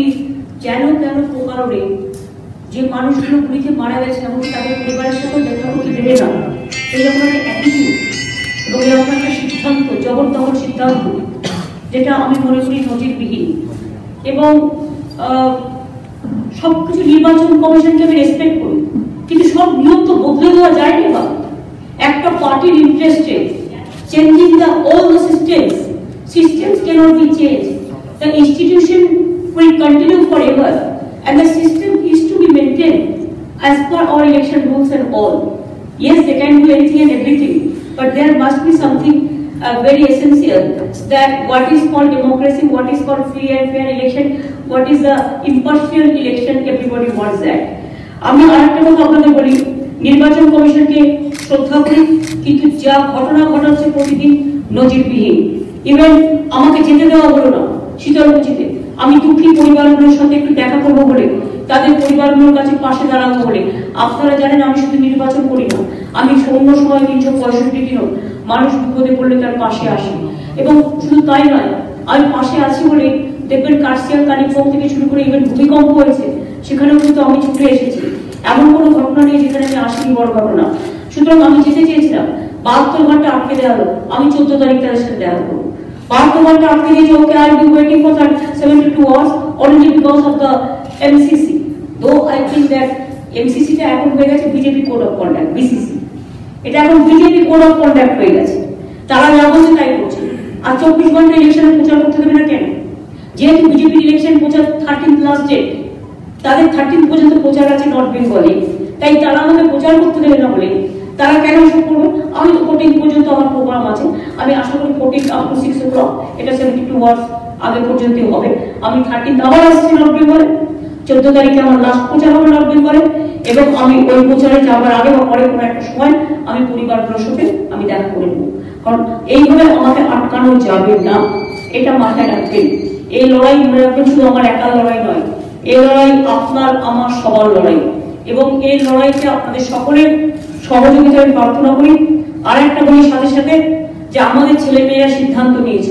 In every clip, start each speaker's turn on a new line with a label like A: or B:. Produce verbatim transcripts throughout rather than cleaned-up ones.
A: যেন কেন প্রকারে যে মানুষগুলো গুলিতে মারা গেছে এবং তাদের পরিবারের সাথে দেখা করতে দেবে না, এইরকম একটা অ্যাটিটিউড এবং এরকম একটা সিদ্ধান্ত, জবরদখল সিদ্ধান্ত, যেটা আমি মনে করি নজিরবিহীন। এবং সবকিছু নির্বাচন কমিশনকে আমি রেসপেক্ট করি, কিন্তু সব নিয়ম তো বদলে দেওয়া যায়নি। বা একটা পার্টির ইন্টারেস্টে changing the all the systems systems cannot be changed. The institution will continue forever and the system is to be maintained as per our election rules and all. Yes, they can do anything and everything, but there must be something uh, very essential, that what is called democracy, what is called free and fair election, what is the impartial election, everybody wants that. আমি আরেকটা কথা আপনাদের বলি, নির্বাচন কমিশনকে শ্রদ্ধা করি, কিন্তু যা ঘটনা ঘটাচ্ছে প্রতিদিন নজিরবিহীন। ইভেন আমাকে যেতে দেওয়া হলো না শীতলকুচিতে, আমি দুঃখী পরিবারগুলোর সাথে একটু দেখা করবো বলে, তাদের পরিবারগুলোর কাছে পাশে দাঁড়াবো বলে। আপনারা জানেন আমি শুধু নির্বাচন করি না, আমি অন্য সময় তিনশো পঁয়ষট্টি দিনও মানুষ বিপদে পড়লে তার পাশে আসি। এবং শুধু তাই নয়, আমি পাশে আছি বলে দেখবেন কার্শিয়াং কালিম্পং থেকে শুরু করে ইভেন ভূমিকম্প হয়েছে, সেখানেও কিন্তু আমি ছুটে এসেছি। এমন কোনো ঘটনা নেই যেখানে আমি আসিনি বড় ঘটনা। সুতরাং আমি যেতে চেয়েছিলাম, বাহাত্তর ঘন্টা আটকে দেওয়া হলো, আমি চোদ্দ তারিখ তাদের সাথে দেখা করবো। বাহাত্তর ঘন্টা আটকে দিয়েছে, okay I be waiting for seventy two hours only because of the MCC. Though I think that এমসিসিটা এখন হয়ে গেছে BJP code of conduct, BCC, এটা এখন বিজেপি কোড অফ কন্ডাক্ট হয়ে গেছে। তারা যা বলছে তাই করছে। আর চব্বিশ ঘন্টা ইলেকশনে প্রচার করতে দেবে না কেন? যেহেতু বিজেপি ইলেকশন প্রচার থার্টিন লাস্ট ডেট, তাদের থার্টিন পর্যন্ত প্রচার আছে নর্থ বেঙ্গলে, তাই তারা আমাকে প্রচার করতে দেবে না বলে তারা কেন এসব করবে? আমি তো ফোরটিন পর্যন্ত আমার প্রোগ্রাম আছে, আমি আশা করি fourteen up to six o'clock, এটা সেভেন্টি টু আওয়ার্স আগে পর্যন্ত হবে। আমি থার্টিন আবার আসছি নর্থ বেঙ্গলে, চোদ্দ তারিখে আমার লাস্ট প্রচার হবে নর্থ বেঙ্গলে, এবং আমি ওই প্রচারে যাওয়ার আগে বা পরে কোনো একটা সময় আমি পরিবারগুলোর সাথে আমি দেখা করে নেবো। কারণ এইভাবে আমাকে আটকানো যাবে না, এটা মাথায় রাখবেন। এই লড়াই মনে রাখবেন শুধু আমার একার লড়াই নয়, এই লড়াই আপনার আমার সবার লড়াই, এবং এই লড়াইতে আপনাদের সকলের সহযোগিতা আমি প্রার্থনা করি। আর একটা বলি সাথে সাথে, যে আমাদের ছেলে মেয়েরা সিদ্ধান্ত নিয়েছে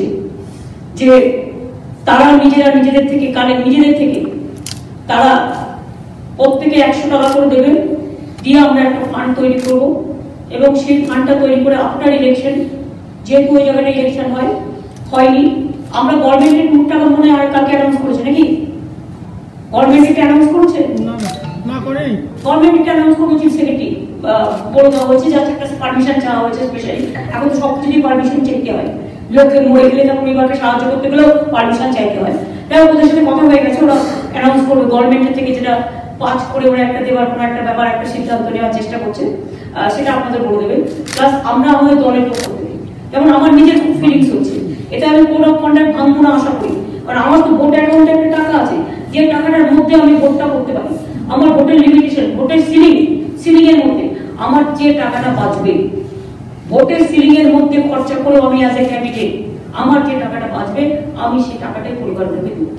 A: যে তারা নিজেরা নিজেদের থেকে কানে নিজেদের থেকে তারা প্রত্যেকে একশো টাকা করে দেবেন, দিয়ে আমরা একটা ফান্ড তৈরি করব, এবং সেই ফান্ডটা তৈরি করে আপনার ইলেকশন, যেহেতু ওই জায়গাটা ইলেকশন হয় হয়নি, আমরা গভর্নমেন্টের কোটি টাকা মনে হয় কালকে অ্যানাউন্স করেছে নাকি? গভর্নমেন্ট এটা অ্যানাউন্স করেছে না? করে গভর্নমেন্ট এটা অ্যানাউন্স করবে, চিফ সেক্রেটারি বলে দেওয়া হয়েছে, যাতে একটা পারমিশন চাওয়া হয়েছে স্পেশালি। এখন তো সব কিছুই পারমিশন চাইতে হয়, লোককে মরে গেলে তার পরিবারকে সাহায্য করতে গেলেও পারমিশন চাইতে হয়। তাই ওদের সাথে কথা হয়ে গেছে, ওরা অ্যানাউন্স করবে গভর্নমেন্টের থেকে, যেটা পাঁচ করে ওরা একটা দেওয়ার কোনো একটা ব্যাপার একটা সিদ্ধান্ত নেওয়ার চেষ্টা করছে, সেটা আপনাদের বলে দেবেন। প্লাস আমরা আমাদের দলের পক্ষ থেকে, যেমন আমার নিজের খুব ফিলিংস হচ্ছে, এটা আমি কোড অফ কন্ডাক্ট ভাঙবো না আশা করি, কারণ আমার তো ভোট অ্যাকাউন্টে একটা টাকা আছে, যে টাকাটার মধ্যে আমি ভোটটা করতে পারি। আমার ভোটের লিমিটেশন, ভোটের সিলিং, সিলিং এর মধ্যে আমার যে টাকাটা বাঁচবে, ভোটের সিলিং এর মধ্যে খরচা করেও আমি অ্যাজ এ ক্যান্ডিডেট আমার যে টাকাটা বাঁচবে আমি সেই টাকাটাই পরিবারগুলোকে দেব।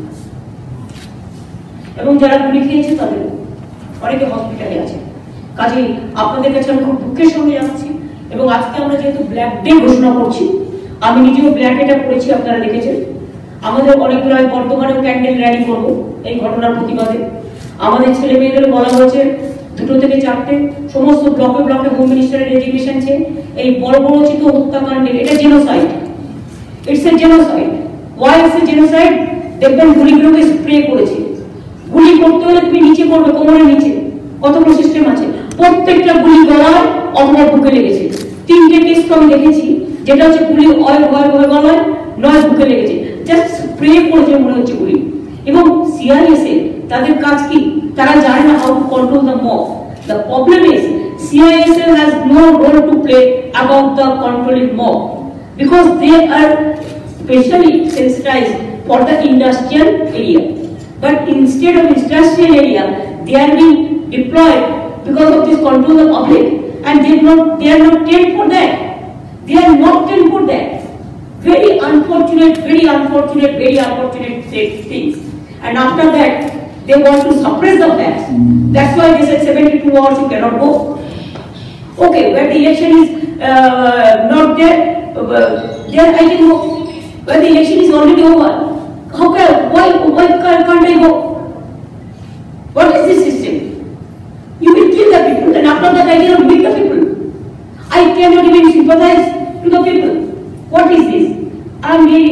A: এবং যারা গুলি খেয়েছে তাদের অনেকে হসপিটালে আছে। কাজে আপনাদের কাছে আমি খুব দুঃখের সঙ্গে জানাচ্ছি। এবং আজকে আমরা যেহেতু ব্ল্যাক ডে ঘোষণা করছি, আমি নিজেও ব্ল্যাক ডেটা করেছি, আপনারা দেখেছেন। আমাদের অনেকগুলো বর্তমানেও ক্যান্ডেল র্যালি করবো এই ঘটনার প্রতিবাদে। আমাদের ছেলে মেয়েদের বলা হয়েছে দুটো থেকে চারটে সমস্ত ব্লকে ব্লকে হোম মিনিস্টারের রেজিগনেশন চেয়ে এই বর্বরচিত হত্যাকাণ্ডের, এটা genocide, it's a genocide. Why it's a genocide? দেখবেন গুলিগুলোকে স্প্রে করেছে, গুলি করতে হলে তুমি নিচে করবে, কোমরের নিচে কতগুলো সিস্টেম আছে, প্রত্যেকটা গুলি গলায় অথবা বুকে লেগেছে। তিনটে কেস তো আমি দেখেছি, যেটা হচ্ছে গুলি হয় ভয় ভয় গলায়, নয় বুকে লেগেছে, জাস্ট স্প্রে করেছে মনে হচ্ছে গুলি। এবং সিআইএসএ তাদের কাজ কি? তারা জানে না how to control the mob. The problem is CISF has no role to play about the controlling mob, because they are specially sensitized for the industrial area. But instead of industrial area, they are being deployed because of this control of the public, and they not they are not trained for that. They are not trained for that. Very unfortunate, very unfortunate, very unfortunate things. And after that, they want to suppress the facts. That's why they said seventy-two hours you cannot go. Okay, when the election is uh, not there, uh, there I can go. When the election is already over, how can why why can't I go. What is this system? You will kill the people, and after that I cannot meet the people. I cannot even sympathize to the people. What is this? I am really,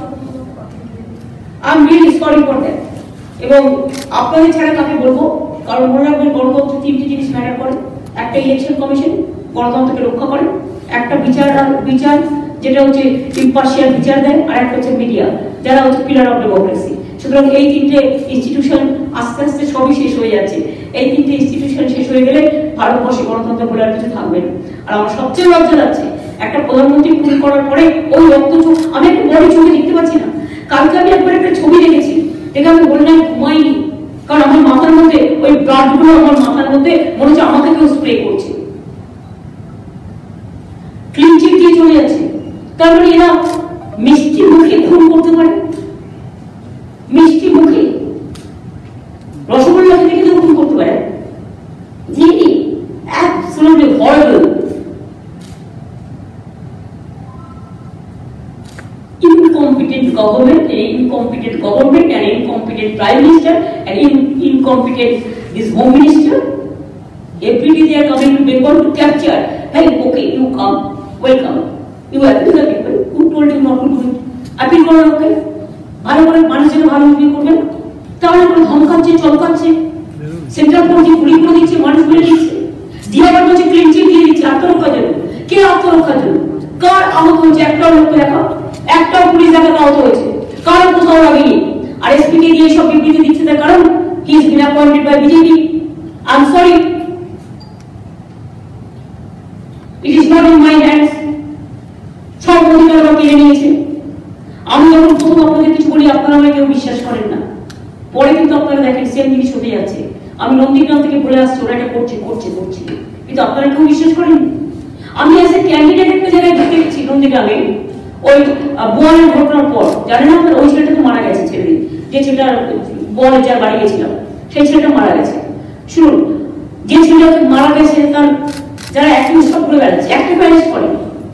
A: I am really sorry for that. এবং আপনাদের ছাড়া কাকে বলবো, কারণ মনে রাখবেন গণতন্ত্র তিনটি জিনিস ম্যাটার করে। একটা ইলেকশন কমিশন গণতন্ত্রকে রক্ষা করে, একটা বিচার বিচার যেটা হচ্ছে ইম্পার্শিয়াল বিচার দেয়, আর একটা হচ্ছে মিডিয়া যারা হচ্ছে পিলার অফ ডেমোক্রেসি। সুতরাং এই তিনটে ইনস্টিটিউশন আস্তে আস্তে সবই শেষ হয়ে যাচ্ছে। এই তিনটে ইনস্টিটিউশন শেষ হয়ে গেলে ভারতবর্ষে গণতন্ত্র বলে আর কিছু থাকবে না। আর আমার সবচেয়ে লজ্জা লাগছে, একটা প্রধানমন্ত্রী খুন করার পরে ওই রক্ত চোখ, আমি একটা বড় চোখে দেখতে পাচ্ছি না। কালকে আমি একবার একটা ছবি দেখেছি, দেখে আমি বললাম ঘুমাইনি, কারণ আমার মাথার মধ্যে ওই ব্লাডগুলো আমার মাথার মধ্যে মনে হচ্ছে আমাকে কেউ স্প্রে করছে। ক্লিন চিট দিয়ে চলে যাচ্ছে। তার মানে এরা মিষ্টি মুখে খুন করতে পারে, মিষ্টি মুখে রসগোল্লা খেতে খেতে খুন করতে পারে। Really absolutely horrible. Incompetent government, an incompetent government, an incompetent prime minister, an in, incompetent this home minister. Every day they are coming to Bengal to capture. Hey, okay, you come, welcome. You appeal the people who told you not to do it. Appeal করার ওকে ভালো করে মানুষের ভালো review করবেন, তাহলে করে ধমকাচ্ছে চমকাচ্ছে, central পর্যায়ে গুলি করে দিচ্ছে, মানুষ গুলি দিচ্ছে, দিয়ে আবার বলছে ক্লিন চিট দিয়ে দিচ্ছে আত্মরক্ষার জন্য। কে আত্মরক্ষার জন্য? কার আহত হয়েছে একটাও লোক দেখা, একটাও পুলিশ দেখা আহত হয়েছে, কারণ কোথাও লাগেনি। আর এসপি কে দিয়ে সব বিবৃতি দিচ্ছে, তার কারণ he is been appointed by BJP. I am sorry, it is not in my hands. সব অধিকার ওরা কেড়ে নিয়েছে। আমি যখন প্রথম আপনাদের কিছু বলি আপনারা আমাকে কেউ বিশ্বাস করেন না, পরে কিন্তু আপনারা দেখেন সেম জিনিস হতে যাচ্ছে। আমি নন্দীগ্রাম থেকে বলে আসছি ওরা এটা করছে করছে করছে, কিন্তু আপনারা কেউ বিশ্বাস করেন। আমি এসে ক্যান্ডিডেট একটা জায়গায় দেখতে গেছি নন্দীগ্রামে, ওই বোয়ালের ঘটনার পর জানেন আপনার ওই ছেলেটা তো মারা গেছে, ছেলে যে ছেলেটা বোয়ালে যার বাড়ি গেছিলাম সেই ছেলেটা মারা গেছে। শুনুন, যে ছেলেটা মারা গেছে তার যারা অ্যাক্টিভিস্ট সব ঘুরে বেড়াচ্ছে, একটা প্যারেন্ট করে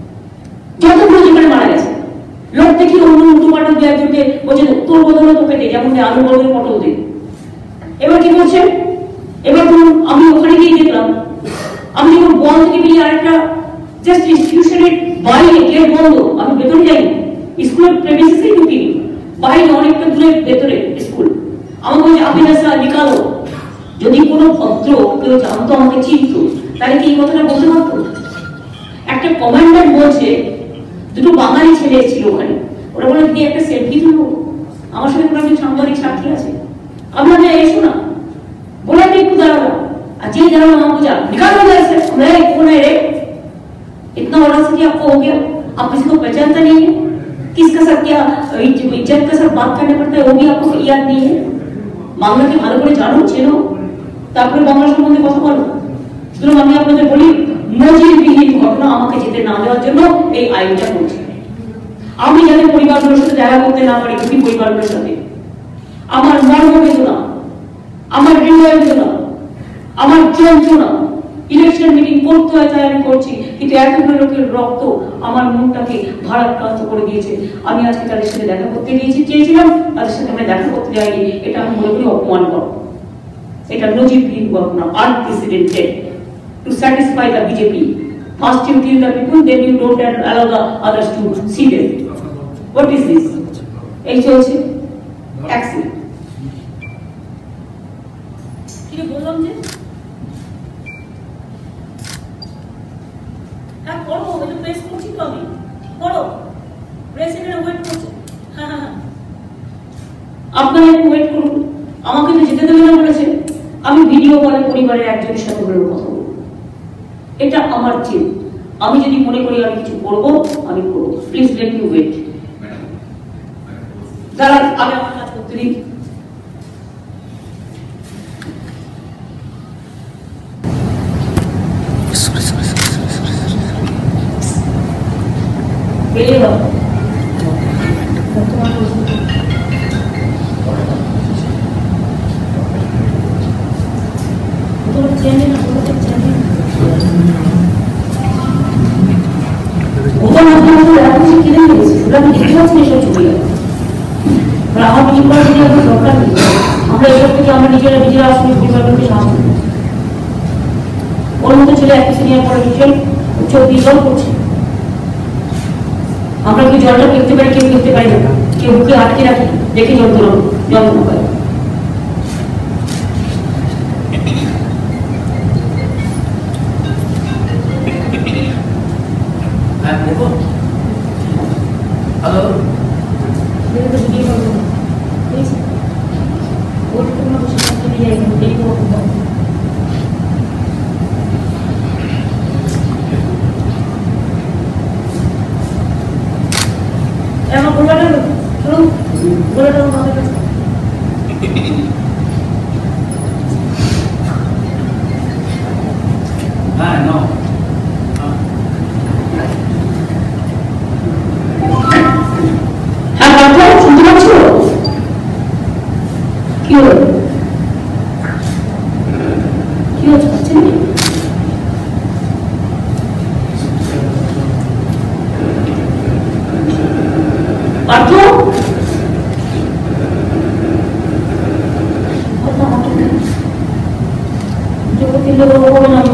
A: যতগুলো যেখানে মারা গেছে লোক দেখি অন্য উল্টো পাল্টা দু একজনকে বলছে তোর বদলে তোকে দে, যেমন আলু বদলে পটল দে। এবার কি বলছে, এবার ধরুন আমি ওখানে গিয়ে দেখলাম, আমি যখন বল থেকে বেরিয়ে আরেকটা জাস্ট ইনস্টিটিউশনের বাইরে গেট বন্ধ, আমি ভেতরে যাই, স্কুলের প্রেমিসেসেই ঢুকি, বাইরে অনেকটা দূরে ভেতরে স্কুল। আমাকে বলছে আবিনাসা নিকালো। যদি কোনো ভদ্র কেউ জানতো আমাকে চিনত তাহলে কি এই কথাটা বলতে পারতো? একটা কমান্ডার বলছে, দুটো বাঙালি ছেলে ছিল ওখানে, ওরা বলে দিয়ে একটা সেলফি তুলবো, আমার সাথে কোনো একজন সাংবাদিক সাক্ষী আছে। আমি বললাম এসো না, বলে আপনি একটু দাঁড়াবো। আর যে দাঁড়াবো আমাকে যা निकालो इधर से, मैं कौन है रे, इतना बड़ा से क्या आपको हो गया, आप किसी को पहचानता नहीं है, किसका सब क्या इज्जत का सब बात करना पड़ता है वो भी आपको याद नहीं है। বাংলাকে ভালো করে জানো, চেনো, তারপরে বাংলা সম্বন্ধে কথা বলো। সুতরাং আমি আপনাদের বলি, নজিরবিহীন ঘটনা আমাকে যেতে না দেওয়ার জন্য এই আইনটা করছি। আমি যাতে পরিবারগুলোর সাথে দেখা করতে না পারি, দুটি পরিবারগুলোর সাথে আমার মর্ম বেদনা, আমার হৃদয় বেদনা, আমার যন্ত্রণা, ইলেকশন মিটিং করতে হয় তাই আমি করছি, কিন্তু এতগুলো লোকের রক্ত আমার মনটাকে ভারাক্রান্ত করে দিয়েছে। আমি আজকে তাদের সাথে দেখা করতে গিয়েছি, চেয়েছিলাম, তাদের সাথে আমি দেখা করতে যাইনি, এটা আমি মনে করি অপমান করো। এটা নজিরবিহীন ঘটনা, unprecedented. To satisfy the B J P, first you kill the people, then you don't allow the others to see them. What is this? এই চলছে অ্যাক্সিডেন্ট। কি বললাম যে হ্যাঁ করো, ওই প্রেস করছি তো আমি, করো প্রেস এখানে ওয়েট করছে। হ্যাঁ হ্যাঁ আপনারা একটু ওয়েট করুন, আমাকে তো যেতে দেবে না বলেছে। আমি ভিডিও কলে পরিবারের একজনের সাথে বলে কথা বলবো, এটা আমার চিন। আমি যদি মনে করি আমি কিছু করবো আমি করবো। Please let me wait. যারা আমি আমার কাজ করতে দিই। বেরিয়ে যাও। কিনে নিয়েছি, ওরা আমি দেখতে পাচ্ছি এসব ছবি। আমার বিয়ে করার জন্য দরকার নেই। এসব থেকে আমরা নিজেরা নিজেরা আসলে পরিবারকে সাহায্য করি। ওর মতো ছেলে একটা সিনিয়র পলিটিশিয়ান উচ্চ বিজয় করছে, আমরা কি জলটা দেখতে পারি, কেউ দেখতে পারি না, কেউ বুকে আটকে রাখি দেখে জল তুলো জল না পাই।
B: হ্যালো
A: এমন বলে না শুনুন বলে দাও আমাদের কাছে।
B: হ্যাঁ নো
A: হ্যাঁ বাবা শুনতে পাচ্ছ? কি হলো কি হচ্ছে পাচ্ছেন কি? পার্থ জগতের লোক হবে না।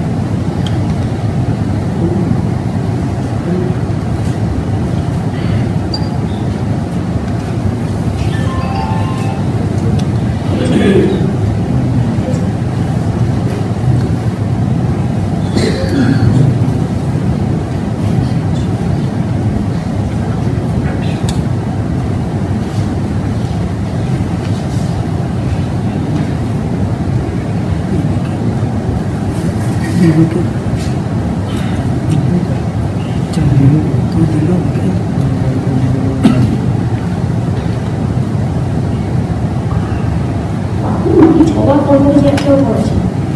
A: ছবার পর যে একটাও পড়েছে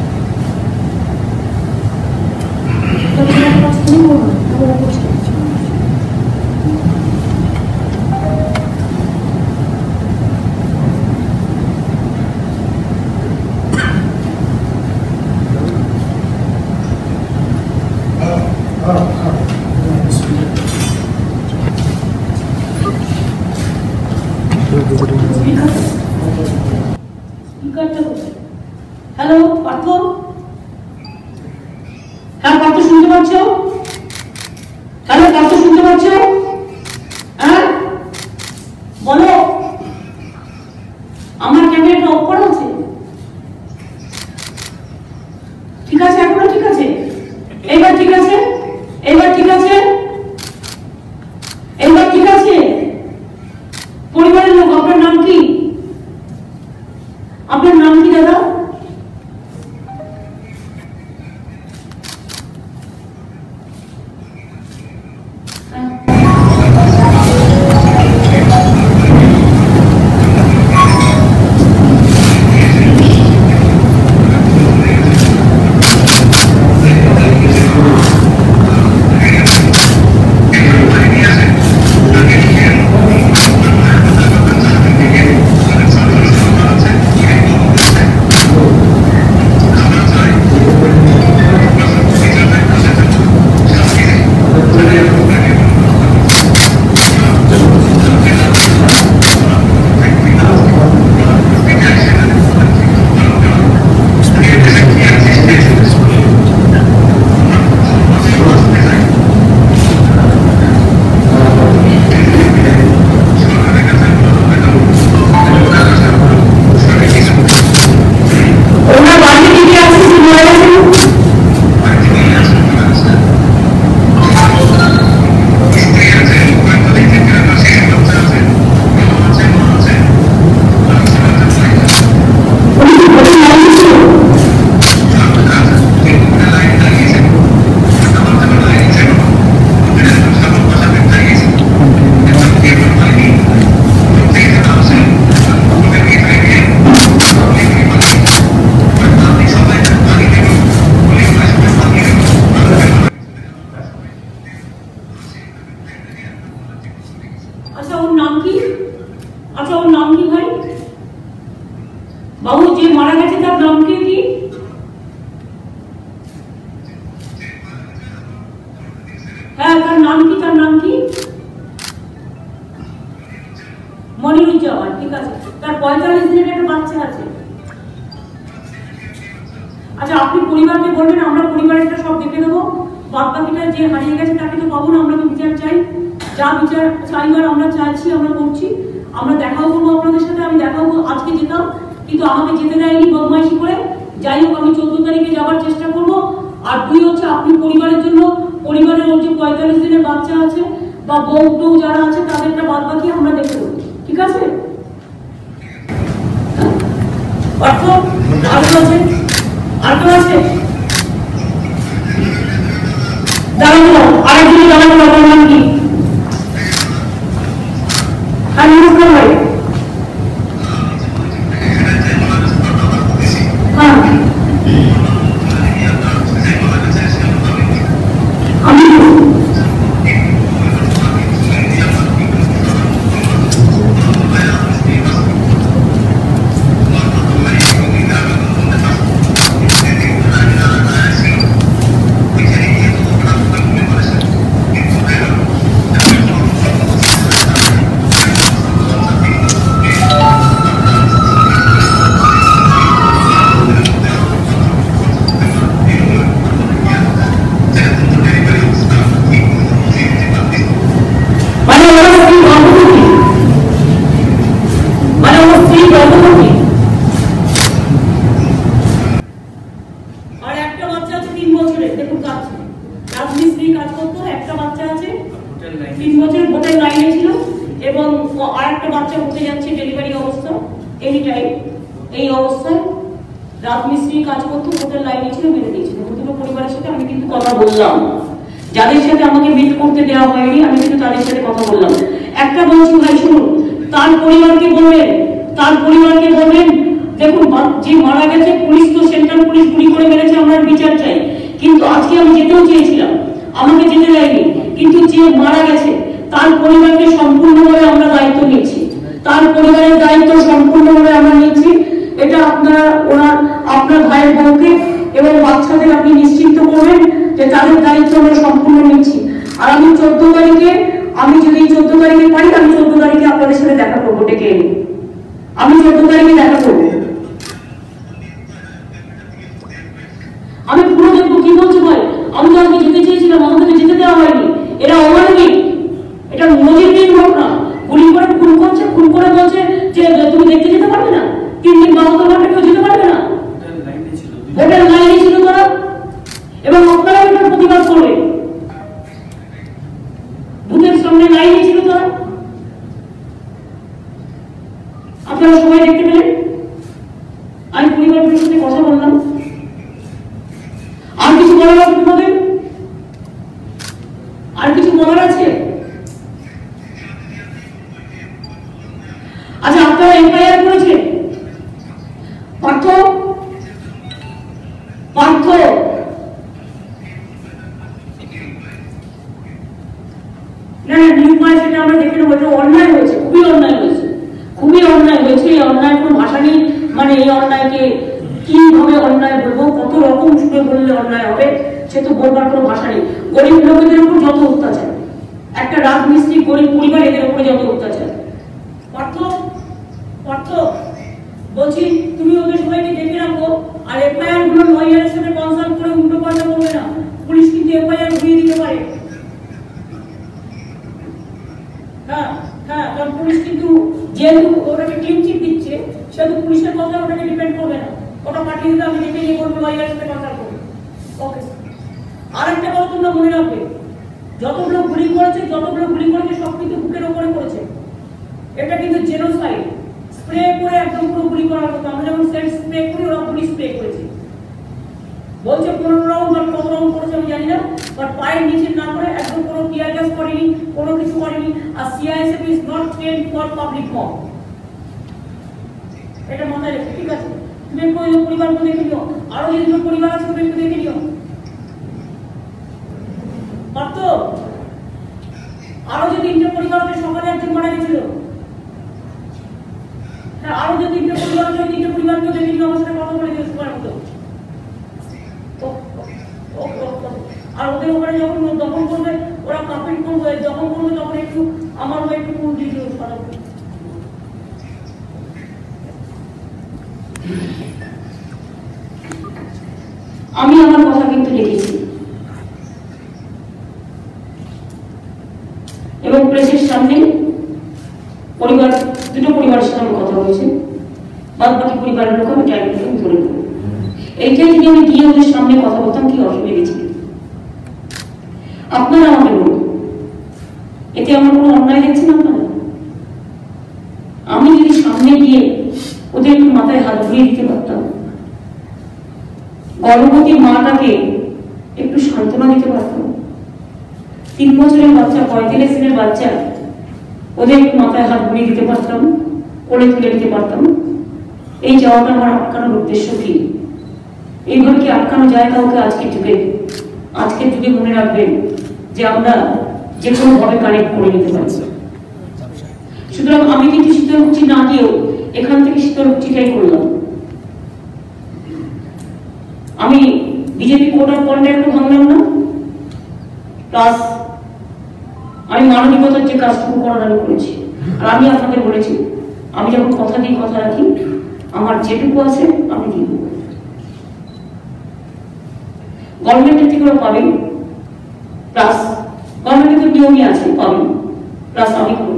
A: হ্যালো পার্থ, হ্যাঁ পার্থ শুনতে পাচ্ছ? হ্যালো পার্থ শুনতে পাচ্ছ? হ্যাঁ বলো। আমার ক্যামেরাটা অফ করা আছে? ঠিক আছে এখনো ঠিক আছে? এবার ঠিক আছে? এবার ঠিক আছে? এবার ঠিক আছে? পরিবারের লোক আপনার নাম কি? আপনার নাম কি দাদা? আচ্ছা ওর নাম কি? আচ্ছা ওর নাম কি ভাই? বাবু যে মারা গেছে তার নাম কি? কি হ্যাঁ তার নাম কি? তার নাম কি? মনিরুজ্জামান। ঠিক আছে। তার পঁয়তাল্লিশ দিনের একটা বাচ্চা আছে। আচ্ছা, আপনি পরিবারকে বলবেন আমরা পরিবারেরটা সব দেখে দেবো, বাদ বাকিটা যে হারিয়ে গেছে তাকে তো পাবো না, আমরা তো বিচার চাই। যা বিচার চাইবার আমরা চাইছি, আমরা করছি, আমরা দেখাও করবো আপনাদের সাথে। আমি দেখাও আজকে যেতাম, কিন্তু আমাকে যেতে দেয়নি বদমাইশি করে। যাই হোক, আমি চোদ্দ তারিখে যাওয়ার চেষ্টা করবো। আর দুই হচ্ছে আপনি পরিবারের জন্য, পরিবারের ওর যে পঁয়তাল্লিশ দিনের বাচ্চা আছে বা বউ টৌ যারা আছে তাদেরটা বাদ বাকি আমরা দেখে দেবো, ঠিক আছে? অর্থ আর কেউ আছে? আর কেউ আছে? দাঁড়ানো আরেকদিকে দাঁড়ানো আপনার নাম কি? আর নমস্কার ভাই। হ্যাঁ, আমি যাদের সাথে আমাকে মিট করতে দেওয়া হয়নি আমি কিন্তু তাদের সাথে কথা বললাম। একটা বলছি ভাই শুনুন, তার পরিবারকে বলবেন, তার পরিবারকে বলবেন দেখুন যে মারা গেছে পুলিশ তো সেন্ট্রাল পুলিশ গুলি করে মেরেছে, আমরা বিচার চাই। কিন্তু আজকে আমি যেতেও চেয়েছিলাম, আমাকে যেতে দেয়নি, কিন্তু যে মারা গেছে তার পরিবারকে সম্পূর্ণভাবে আমরা দায়িত্ব নিচ্ছি, তার পরিবারের দায়িত্ব সম্পূর্ণভাবে আমরা নিচ্ছি। এটা আপনার ওনার আপনার ভাইয়ের বউকে এবং বাচ্চাদের আপনি নিশ্চিন্ত করবেন যে তাদের দায়িত্ব আমরা সম্পূর্ণ নিচ্ছি। আর আমি চোদ্দ তারিখে আমি যদি চোদ্দ তারিখে পারি আমি চোদ্দ তারিখে আপনাদের সাথে দেখা করবো, ডেকে এনে আমি চোদ্দ তারিখে দেখা করবো। আমি পুরো দেখবো কি বলছে ভাই, আমি তো আজকে যেতে চেয়েছিলাম, আমাকে তো যেতে দেওয়া হয়নি। এরা অমানবিক, এটা নজিরবিহীন ঘটনা। গুলি করে খুন করছে, খুন করে বলছে যে তুমি দেখতে যেতে পারবে না, তিন দিন বাহাত্তর ঘন্টা কেউ যেতে পারবে না। ভোটের লাইনে ছিল তারা, এবং আপনারা এটার প্রতিবাদ করবেন। বুথের সামনে লাইনে ছিল তারা, আপনারা সবাই দেখতে পেলেন। আমি পরিবারের সাথে কথা বললাম। আর কিছু বলার আছে তোমাদের? আর কিছু বলার আছে? আচ্ছা, আপনারা এফআইআর করেছেন পার্থ পার্থ না না নিউপায় সেটা আমরা দেখে নেবো। এটা অন্যায় হয়েছে, খুবই অন্যায় হয়েছে, খুবই অন্যায় হয়েছে। এই অন্যায় কোনো ভাষা নেই, মানে এই অন্যায়কে কিভাবে অন্যায় বলবো, কত রকম সুরে বললে অন্যায় হবে সে তো বলবার কোনো ভাষা নেই। গরিব লোকেদের উপর যত অত্যাচার, একটা রাজমিস্ত্রি গরিব পরিবার এদের উপরে যত অত্যাচার। পার্থ পার্থ বলছি তুমি ওদের সবাইকে দেখে রাখো, আর এফআইআর গুলো লয়ারের সাথে কনসাল্ট করে উল্টো পাল্টা করবে না, পুলিশ কিন্তু এফআইআর ঘুরিয়ে দিতে পারে। হ্যাঁ হ্যাঁ, কারণ পুলিশ কিন্তু যেহেতু ওটাকে ক্লিন চিট দিচ্ছে সেহেতু পুলিশের কথা ওটাকে ডিপেন্ড করবে না, ওটা পাঠিয়ে দিতে আমি দেখে নিয়ে বলবো লয়ারের সাথে কনসাল্ট করবো। ওকে, আরেকটা কথা তোমরা মনে রাখবে, যতগুলো গুলি করেছে যতগুলো গুলি করেছে সব কিন্তু বুকের ওপরে করেছে। এটা কিন্তু জেনোসাইড, স্প্রে করে একদম পুরো গুলি করার মতো। আমরা যেমন সেন্ট স্প্রে করি ওরা গুলি স্প্রে করেছে। বলছে পনেরো রাউন্ড আর কত রাউন্ড করেছে আমি জানি না, বাট পায়ের নিচে না করে একদম কোনো টিয়ার গ্যাস করেনি, কোনো কিছু করেনি। আর CISF is not trained for public mob, এটা মাথায় রেখে, ঠিক আছে? তুমি একটু পরিবারকে দেখে নিও, আরো যদি তোমার পরিবার আছে তুমি একটু দেখে নিও। পারত আরো যে তিনটে পরিবার আছে, সকালে একজন মারা গেছিল, হ্যাঁ আরো যে তিনটে পরিবার আছে তিনটে পরিবারকে দেখে নিও, আমার সাথে কথা বলে দিও সবার মতো। আর ওদের ওখানে যখন দখল করবে ওরা কাপিট করবে, যখন করবে তখন একটু আমার একটু ফুল দিয়ে দিও। আমি আমার কথা কিন্তু লিখেছি এবং প্রেসের সামনে পরিবার দুটো পরিবারের সাথে আমার কথা হয়েছে, বাদ বাকি পরিবারের লোক আমি টাইম ধরে নেব। এইটাই যদি আমি গিয়ে ওদের সামনে কথা বলতাম কি অসুবিধা ছিল? আপনারা আমাকে বলুন, এতে আমার কোনো অন্যায় দেখছেন আপনারা? আমি যদি সামনে গিয়ে ওদের একটু মাথায় হাত ধরিয়ে দিতে পারতাম, গর্ভবতী মাটাকে একটু সান্ত্বনা দিতে পারতাম, তিন বছরের বাচ্চা পঁয়তাল্লিশ দিনের বাচ্চা ওদের একটু মাথায় হাত ধরিয়ে দিতে পারতাম, কোলে তুলে দিতে পারতাম, এই যাওয়াটা আমার আটকানোর উদ্দেশ্য কি? এইভাবে কি আটকানো যায় কাউকে আজকের যুগে? আজকের যুগে মনে রাখবেন যে আমরা যে কোনো ভাবে কানেক্ট করে নিতে পারছি। সুতরাং আমি কিন্তু শীতলকুচি না গিয়েও এখান থেকে শীতলকুচিটাই করলাম। আমি বিজেপি কোড অফ কন্ডাক্ট ভাঙলাম না, প্লাস আমি মানবিকতার যে কাজটুকু করার আমি করেছি। আর আমি আপনাদের বলেছি, আমি যখন কথা দিই কথা রাখি, আমার যেটুকু আছে আমি দিয়ে দেবো। গভর্নমেন্টের থেকে ওরা পাবেন, প্লাস গভর্নমেন্টের তো নিয়মই আছে পাবেন, প্লাস আমি করব।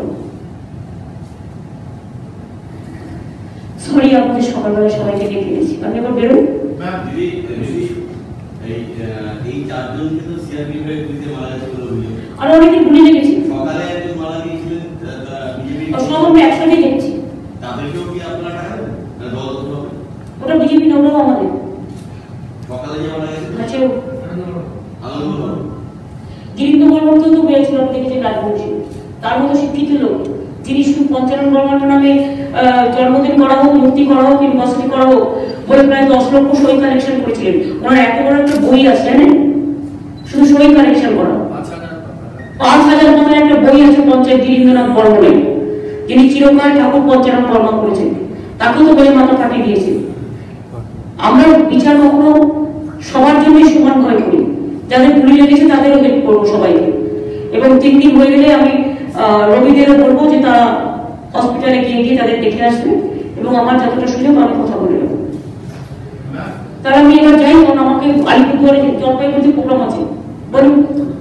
A: সরি আপনাদের সকালবেলা সবাইকে ডেকে দিয়েছি, আপনি এবার বেরোন। আর অনেকে ভুলে লেগেছি, সব আমরা একসাথে দেখছি। ওটা বিজেপি না, ওরাও আমাদের। গিরিন্দ বর্মন তো পেয়েছিল, আপনি দেখেছেন রাজবংশী, তার মতো শিক্ষিত লোক যিনি শুধু পঞ্চানন বর্মন নামে জন্মদিন করা হোক, মূর্তি করা হোক, ইউনিভার্সিটি করা হোক বলে প্রায় দশ লক্ষ সই কালেকশন করেছিলেন। ওনার এত বড় একটা বই আছে জানেন, শুধু সই কালেকশন করা পাঁচ হাজার পাতার একটা বই আছে পঞ্চায়েত গিরিন্দ্রনাথ বর্মনের, যিনি চিরকাল ঠাকুর পঞ্চানন বর্মা করেছেন, তাকেও তো বলে মাথা ফাটিয়ে দিয়েছে। আমরা বিচার কখনো সবার জন্যই সমান ভয় করি, যাদের গুলি লেগেছে তাদেরও হেল্প করবো সবাইকে। এবং তিন দিন হয়ে গেলে আমি রবিদেরও বলবো যে তারা হসপিটালে গিয়ে গিয়ে তাদের দেখে আসবে এবং আমার যতটা সুযোগ আমি কথা বলে দেবো। তাহলে আমি এবার যাই, কারণ আমাকে আলিপুরদুয়ারে জলপাইগুড়িতে প্রোগ্রাম আছে। বলুন।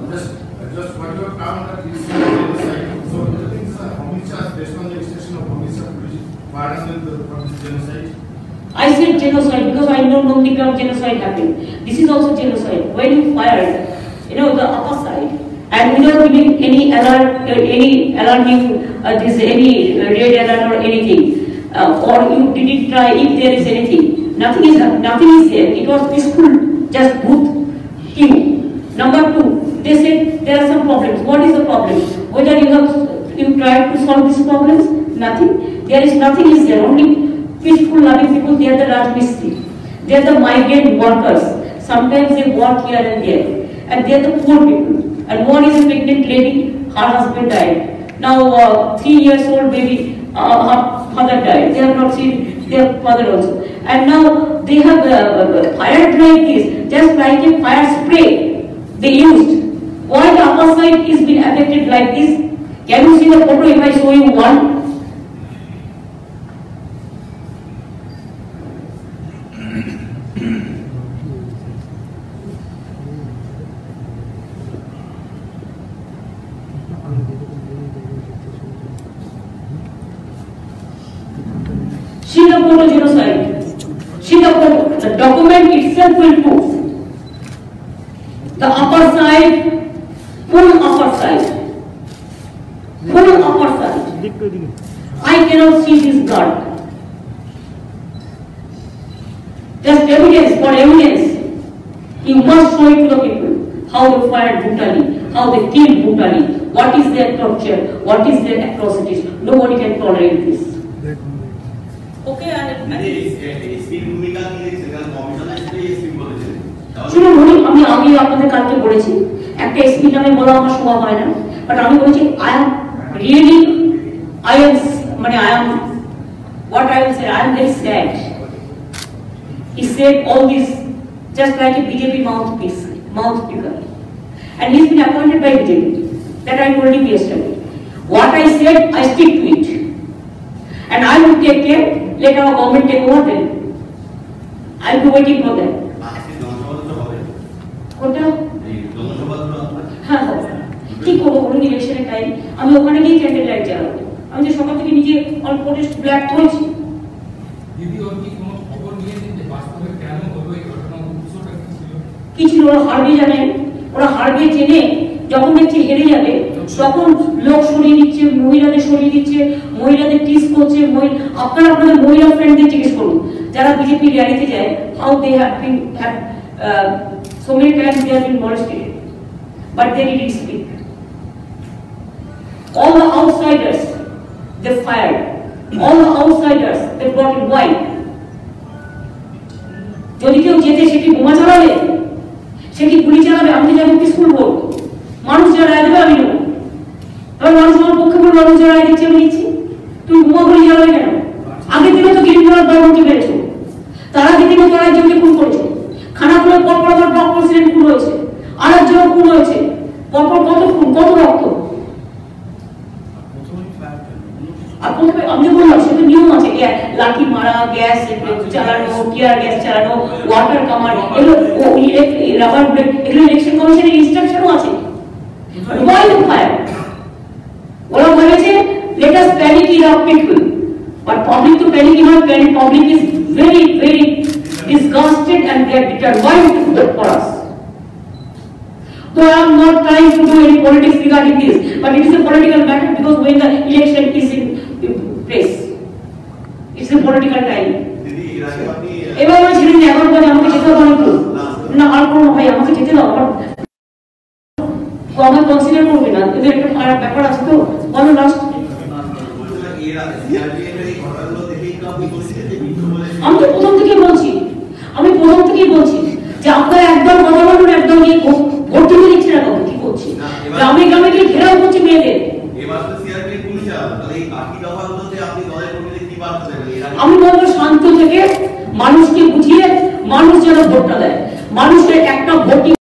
A: I said genocide because I know Nondigram genocide happened. This is also genocide. When you fired, you know, the upper side, and without giving any alert, uh, any alarming, uh, this any uh, red alert or anything, uh, or you didn't try if there is anything. Nothing is nothing is there. It was peaceful, just booth kill. Number two, they said there are some problems. What is the problem? Whether you have you tried to solve these problems? Nothing. There is nothing is there. Only peaceful, loving people. They are the Rajmistri. They are the migrant workers. Sometimes they work here and there, and they are the poor people. And one is a pregnant lady. Her husband died. Now uh, three years old baby. Uh, her father died. They have not seen their father also. And now they have uh, fired like this, just like a fire spray they used. Why the upper side is being affected like this? Can you see the photo if I show you one? See the photo genocide. See the photo. The document itself will prove. The upper side, full upper side, full upper side. I cannot see this blood. Just evidence for evidence. You must show it to the people. How they fired brutally, how they killed brutally. What is their torture? What is their atrocities? Nobody can tolerate this. Okay, I শুনুন, আমি আগে আপনাদের কালকে বলেছি একটা SP নামে বলা আমার শোভা হয় না, বাট আমি বলেছি I am really I am মানে I am what I will say I am very sad. He said all this just like a BJP mouthpiece mouth speaker, and he's been appointed by BJP. That I told him yesterday. What I said, I stick to it, and I will take care. Let our government take over then. I'll be waiting for that. কোনটা? হ্যাঁ কি করবো বলুন, ইলেকশনের time আমি ওখানে গিয়ে candle light জ্বালাবো। আমি যে সকাল থেকে নিজে অন প্রোটেস্ট ব্ল্যাক হয়েছি।
C: দিদি ওর কি কোনো খবর নিয়েছেন যে বাস্তবে কেন হলো এই ঘটনা, উৎসটা কি ছিল?
A: কি ছিল ওরা হারবে জানেন, ওরা হারবে জেনে যখন দেখছে হেরে যাবে তখন লোক সরিয়ে দিচ্ছে, মহিলাদের সরিয়ে দিচ্ছে, মহিলাদের টিস করছে। আপনারা আপনাদের মহিলা ফ্রেন্ডদের জিজ্ঞেস করুন যারা বিজেপি র্যালিতে যায়, how they have been have so many times they have been molested but they didn't speak. All the outsiders they fired, all the outsiders they brought in. Why? যদি কেউ যেতে সে কি বোমা চালাবে, সে কি গুলি চালাবে? আমি তো যাবো পিসফুল ভোট, মানুষ যারা রায় দেবে আমি নেব। এবার মানুষ আমার পক্ষে বলবো মানুষ যারা রায় দিচ্ছে আমি নিচ্ছি, তুমি বোমা গুলি চালাবে কেন? আগের দিনে তো গিরিজনার দলকে মেরেছো, তারা দিনে তো রাজ্যকে খুন করেছো, খানাগুলো পরপর আবার ব্লক প্রেসিডেন্ট খুন হয়েছে, আর একজন খুন হয়েছে, পরপর কত খুন, কত রক্ত। আর প্রথমে আমি বললাম সেটা নিয়ম আছে, লাঠি মারা, গ্যাস চালানো, টিয়ার গ্যাস চালানো, ওয়াটার কামার, এগুলো রাবার বুলেট, এগুলো ইলেকশন কমিশনের ইনস্ট্রাকশনও আছে। Why the fire? ওরা বলেছে let us panic enough people, but public to panic enough, panic public is very very disgusted and they are determined to vote for us. So I am not trying to do any politics regarding this, but it is a political matter because when the election is in place, it's a political time. এবার আমার ছেলে যে এখন বলে আমাকে যেতে হবে তো না, আর কোনো ভাই আমাকে যেতে দাও, আমার আমার কনসিডার করবে না, এদের একটা খারাপ ব্যাপার আছে তো বলো লাস্ট। আমি তো প্রথম থেকে বলছি, আমি প্রথম থেকেই বলছি যে আপনারা একদম কথা বলুন, একদম গিয়ে ভোট দিতে দিচ্ছে না, কত কি করছি গ্রামে গ্রামে গিয়ে ঘেরাও করছে মেয়েদের। আমি বলবো শান্ত থেকে মানুষকে বুঝিয়ে মানুষ যেন ভোটটা দেয়, মানুষের একটা ভোট